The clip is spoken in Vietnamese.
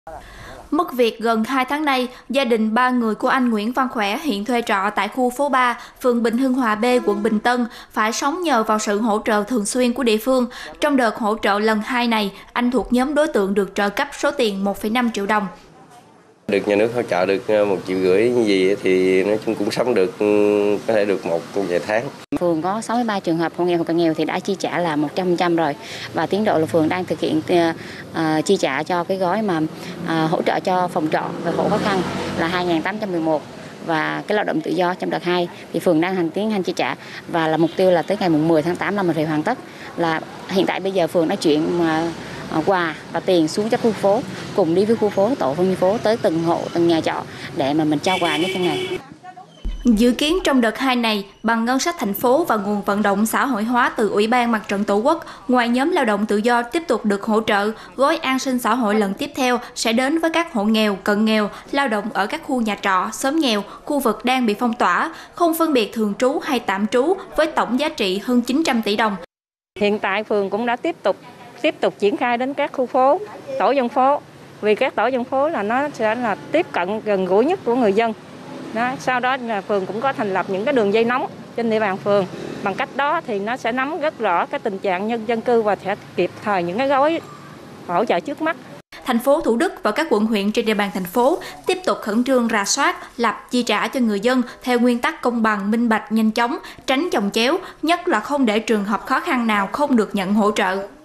Mất việc gần 2 tháng nay, gia đình 3 người của anh Nguyễn Văn Khỏe hiện thuê trọ tại khu phố 3, phường Bình Hưng Hòa B, quận Bình Tân, phải sống nhờ vào sự hỗ trợ thường xuyên của địa phương. Trong đợt hỗ trợ lần 2 này, anh thuộc nhóm đối tượng được trợ cấp số tiền 1,5 triệu đồng. Được nhà nước hỗ trợ được 1,5 triệu như gì thì nói chung cũng sống được, có thể được một vài tháng. Phường có 63 trường hợp hộ nghèo hoặc cận nghèo thì đã chi trả là 100% rồi, và tiến độ là phường đang thực hiện chi trả cho cái gói mà hỗ trợ cho phòng trọ và hộ khó khăn là 2.811, và cái lao động tự do trong đợt 2 thì phường đang tiến hành chi trả, và là mục tiêu là tới ngày 10 tháng 8 là mình phải hoàn tất. Là hiện tại bây giờ phường đã chuyển quà và tiền xuống cho khu phố, cùng đi với khu phố, tổ phân phố tới từng hộ, từng nhà trọ để mà mình trao quà như thế này. Dự kiến trong đợt 2 này, bằng ngân sách thành phố và nguồn vận động xã hội hóa từ Ủy ban Mặt trận Tổ quốc, ngoài nhóm lao động tự do tiếp tục được hỗ trợ, gói an sinh xã hội lần tiếp theo sẽ đến với các hộ nghèo, cận nghèo, lao động ở các khu nhà trọ, xóm nghèo, khu vực đang bị phong tỏa, không phân biệt thường trú hay tạm trú, với tổng giá trị hơn 900 tỷ đồng. Hiện tại phường cũng đã tiếp tục triển khai đến các khu phố, tổ dân phố, vì các tổ dân phố là nó sẽ là tiếp cận gần gũi nhất của người dân. Đó, sau đó là phường cũng có thành lập những cái đường dây nóng trên địa bàn phường. Bằng cách đó thì nó sẽ nắm rất rõ cái tình trạng nhân dân cư và sẽ kịp thời những cái gói hỗ trợ trước mắt. Thành phố Thủ Đức và các quận huyện trên địa bàn thành phố tiếp tục khẩn trương rà soát, lập chi trả cho người dân theo nguyên tắc công bằng, minh bạch, nhanh chóng, tránh chồng chéo, nhất là không để trường hợp khó khăn nào không được nhận hỗ trợ.